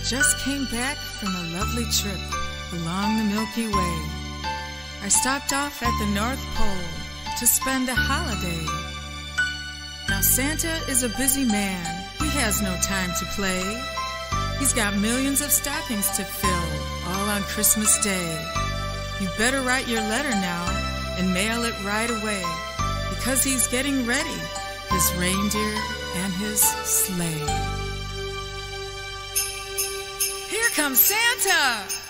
just came back from a lovely trip along the Milky Way. I stopped off at the North Pole to spend a holiday. Now Santa is a busy man, he has no time to play. He's got millions of stockings to fill, all on Christmas Day. You better write your letter now and mail it right away, because he's getting ready, his reindeer and his sleigh. Here comes Santa!